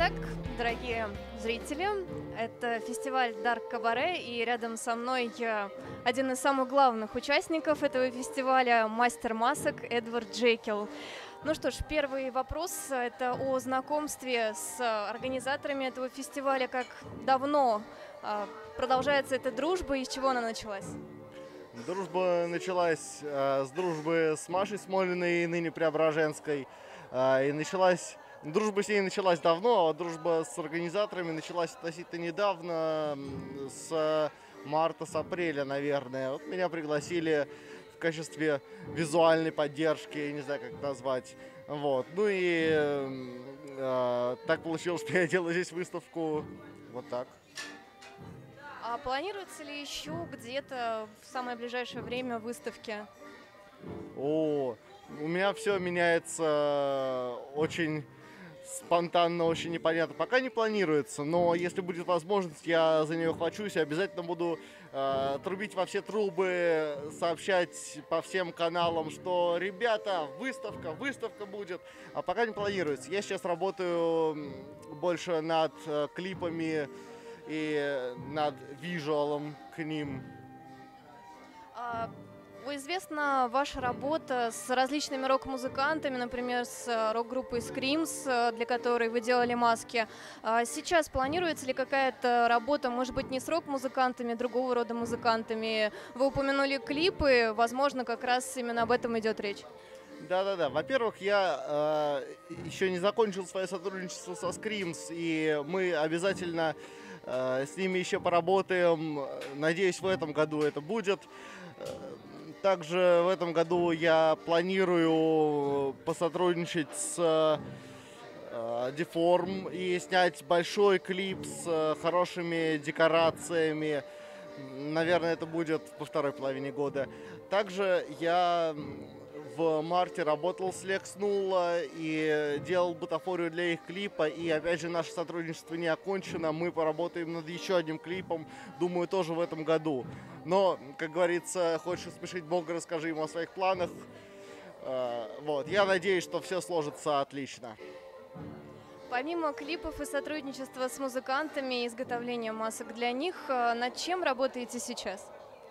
Итак, дорогие зрители, это фестиваль Dark Cabaret, и рядом со мной один из самых главных участников этого фестиваля, мастер масок Эдвард Джекил. Ну что ж, первый вопрос – это о знакомстве с организаторами этого фестиваля. Как давно продолжается эта дружба и с чего она началась? Дружба началась с дружбы с Машей Смолиной, ныне Преображенской. Дружба с ней началась давно, а дружба с организаторами началась относительно недавно, с марта, с апреля, наверное. Вот меня пригласили в качестве визуальной поддержки, я не знаю, как это назвать. Вот. Ну и так получилось, что я делаю здесь выставку вот так. А планируется ли еще где-то в самое ближайшее время выставки? У меня все меняется очень спонтанно, очень непонятно. Пока не планируется, но если будет возможность, я за нее хвачусь и обязательно буду трубить во все трубы, сообщать по всем каналам, что, ребята, выставка будет. А пока не планируется. Я сейчас работаю больше над клипами и над визуалом к ним. Известна ваша работа с различными рок-музыкантами, например, с рок-группой Screams, для которой вы делали маски. Сейчас планируется ли какая-то работа, может быть, не с рок-музыкантами, другого рода музыкантами? Вы упомянули клипы, возможно, как раз именно об этом идет речь. Да. Во-первых, я еще не закончил свое сотрудничество со Screams, и мы обязательно с ними еще поработаем. Надеюсь, в этом году это будет. Также в этом году я планирую посотрудничать с Deform и снять большой клип с хорошими декорациями. Наверное, это будет во второй половине года. Также я в марте работал с Lex Null и делал бутафорию для их клипа. И опять же, наше сотрудничество не окончено. Мы поработаем над еще одним клипом, думаю, тоже в этом году. Но, как говорится, хочешь смешить Бога, расскажи ему о своих планах. Вот. Я надеюсь, что все сложится отлично. Помимо клипов и сотрудничества с музыкантами и изготовления масок для них, над чем работаете сейчас?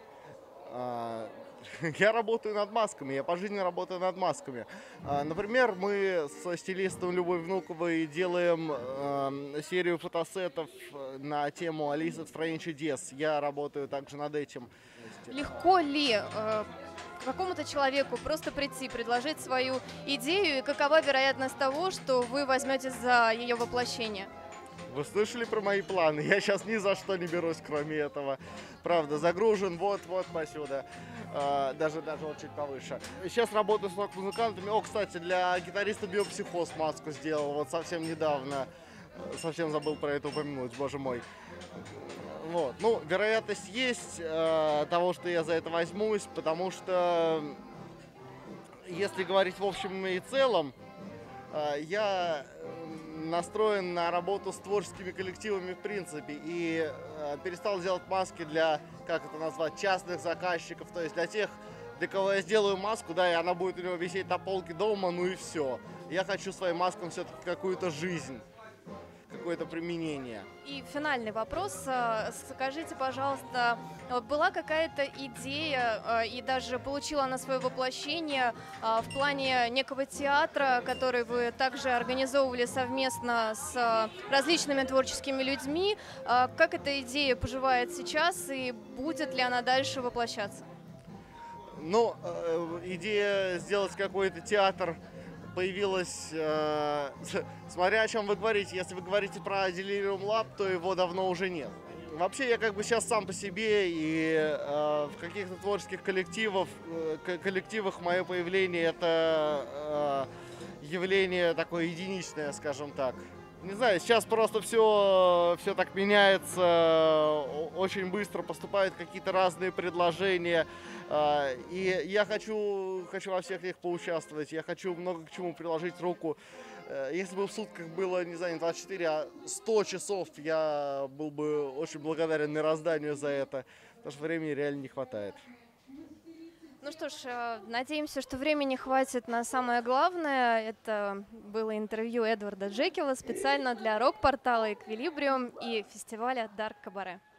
Я работаю над масками, я по жизни работаю над масками. Например, мы со стилистом Любовью Внуковой делаем серию фотосетов на тему «Алиса в стране чудес». Я работаю также над этим. Легко ли какому-то человеку просто прийти, предложить свою идею, и какова вероятность того, что вы возьметесь за ее воплощение? Вы слышали про мои планы? Я сейчас ни за что не берусь, кроме этого. Правда, загружен вот посюда. Даже вот чуть повыше. Сейчас работаю с рок-музыкантами. Кстати, для гитариста Биопсихоз маску сделал вот совсем недавно. Совсем забыл про это упомянуть, боже мой. Вот. Ну, вероятность есть того, что я за это возьмусь, потому что, если говорить в общем и целом, я настроен на работу с творческими коллективами в принципе и перестал делать маски для, как это назвать, частных заказчиков, то есть для тех, для кого я сделаю маску, да, и она будет у него висеть на полке дома, ну и все. Я хочу своим маскам все-таки какую-то жизнь, какое-то применение. И финальный вопрос. Скажите, пожалуйста, была какая-то идея, и даже получила она свое воплощение в плане некого театра, который вы также организовывали совместно с различными творческими людьми? Как эта идея поживает сейчас и будет ли она дальше воплощаться? Ну, идея сделать какой-то театр появилась, смотря о чем вы говорите. Если вы говорите про Delirium Lab, то его давно уже нет. Вообще, я как бы сейчас сам по себе, и в каких-то творческих коллективах мое появление — это явление такое единичное, скажем так. Не знаю, сейчас просто все так меняется, очень быстро поступают какие-то разные предложения. И я хочу во всех них поучаствовать, я хочу много к чему приложить руку. Если бы в сутках было, не знаю, не 24, а 100 часов, я был бы очень благодарен мирозданию за это, потому что времени реально не хватает. Ну Ну что ж, надеемся, что времени хватит на самое главное. Это было интервью Эдварда Джекила специально для рок-портала Equilibrium и фестиваля Dark Cabaret.